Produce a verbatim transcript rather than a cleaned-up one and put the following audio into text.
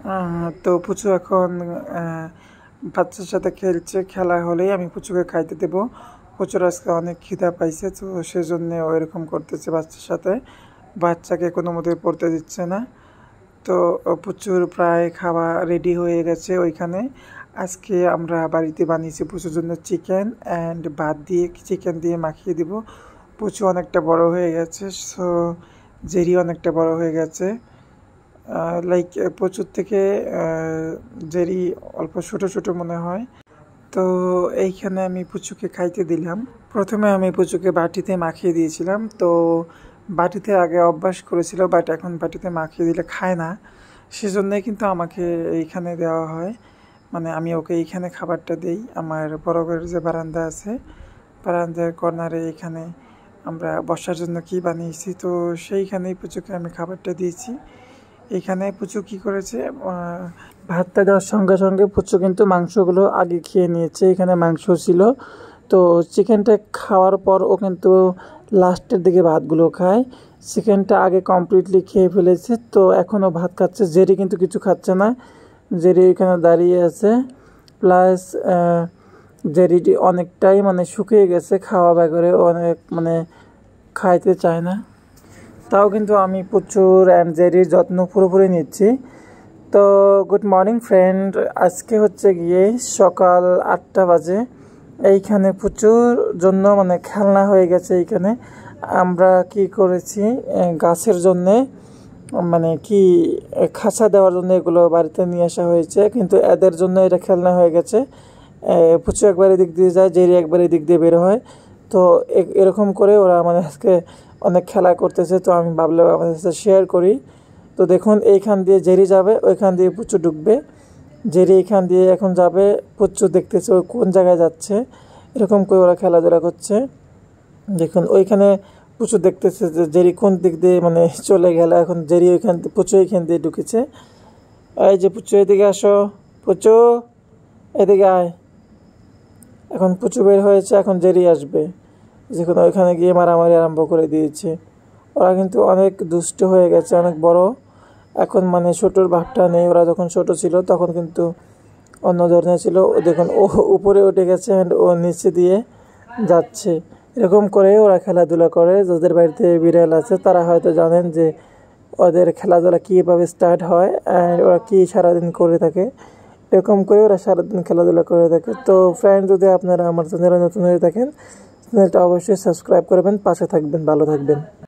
তো পুচু এখন বাচ্চার সাথে খেলছে। খেলা হলেই আমি পুচুকে খাইতে দেবো। পুচুর আজকে অনেক খিদা পাইছে, তো সেজন্য ও এরকম করতেছে বাচ্চার সাথে। বাচ্চাকে কোনো মতে পড়তে দিচ্ছে না। তো পুচুর প্রায় খাওয়া রেডি হয়ে গেছে ওইখানে। আজকে আমরা বাড়িতে বানিয়েছি পুচুর জন্য চিকেন অ্যান্ড ভাত দিয়ে চিকেন দিয়ে মাখিয়ে দিব। পুচু অনেকটা বড় হয়ে গেছে, সো জেরি অনেকটা বড় হয়ে গেছে। লাইক প্রচুর থেকে জেরি অল্প ছোটো ছোটো মনে হয়। তো এইখানে আমি পুচুকে খাইতে দিলাম। প্রথমে আমি পুচুকে বাটিতে মাখিয়ে দিয়েছিলাম। তো বাটিতে আগে অভ্যাস করেছিল, বাট এখন বাটিতে মাখিয়ে দিলে খায় না, সেজন্যই কিন্তু আমাকে এইখানে দেওয়া হয়। মানে আমি ওকে এইখানে খাবারটা দেই। আমার বড় ঘরের যে বারান্দা আছে, বারান্দার কর্নারে এখানে আমরা বসার জন্য কি বানিয়েছি, তো সেইখানেই পুচুকে আমি খাবারটা দিয়েছি। এখানে পুচু কি করেছে, ভাতটা দেওয়ার সঙ্গে সঙ্গে পুচু কিন্তু মাংসগুলো আগে খেয়ে নিয়েছে। এখানে মাংস ছিল, তো চিকেনটা খাওয়ার পর ও কিন্তু লাস্টের দিকে ভাতগুলো খায়। চিকেনটা আগে কমপ্লিটলি খেয়ে ফেলেছে, তো এখনও ভাত খাচ্ছে। জেরি কিন্তু কিছু খাচ্ছে না, জেরি এখানে দাঁড়িয়ে আছে। প্লাস জেরিটি অনেকটাই মানে শুকিয়ে গেছে খাওয়া ব্যাগরে, অনেক মানে খাইতে চায় না। তাও কিন্তু আমি প্রচুর অ্যান্ড জেরির যত্ন পুরোপুরি নিচ্ছি। তো গুড মর্নিং ফ্রেন্ড, আজকে হচ্ছে গিয়ে সকাল আটটা বাজে। এইখানে প্রচুর জন্য মানে খেলনা হয়ে গেছে। এইখানে আমরা কি করেছি, গাছের জন্যে মানে কি খাঁচা দেওয়ার জন্য এগুলো বাড়িতে নিয়ে আসা হয়েছে, কিন্তু এদের জন্য এটা খেলনা হয়ে গেছে। পুচু একবার এদিক দিয়ে যায়, জেরি একবার এদিক দিয়ে বের হয়। তো এরকম করে ওরা আমাদের আজকে অনেক খেলা করতেছে। তো আমি ভাবলাম আমাদের সাথে শেয়ার করি। তো দেখুন, এইখান দিয়ে জেরি যাবে, ওইখান দিয়ে পুচু ঢুকবে। জেরি এইখান দিয়ে এখন যাবে, পুচু দেখতেছে ওই কোন জায়গায় যাচ্ছে। এরকম করে ওরা খেলাধুলা করছে। দেখুন ওইখানে পুচু দেখতেছে যে জেরি কোন দিক দিয়ে মানে চলে গেল। এখন জেরি ওইখান পুচু এইখান দিয়ে ঢুকেছে। এই যে পুচু এদিকে আসো, পুচু এদিকে আয়। এখন পুচু বের হয়েছে, এখন জেরি আসবে। দেখুন ওইখানে গিয়ে মারামারি আরম্ভ করে দিয়েছে। ওরা কিন্তু অনেক দুষ্ট হয়ে গেছে, অনেক বড় এখন, মানে ছোটোর ভাবটা নেই। ওরা যখন ছোট ছিল তখন কিন্তু অন্য ধরনের ছিল। দেখুন ও উপরে উঠে গেছে অ্যান্ড ও নিচে দিয়ে যাচ্ছে। এরকম করে ওরা খেলাধুলা করে। যাদের বাড়িতে বিড়াল আছে তারা হয়তো জানেন যে ওদের খেলাধুলা কীভাবে স্টার্ট হয় অ্যান্ড ওরা কী সারাদিন করে থাকে। এরকম করে ওরা সারাদিন খেলাধুলা করে থাকে। তো ফ্রেন্ড, যদি আপনারা আমার চ্যানেলে নতুন হয়ে থাকেন, চ্যানেলটা অবশ্যই সাবস্ক্রাইব করবেন, পাশে থাকবেন, ভালো থাকবেন।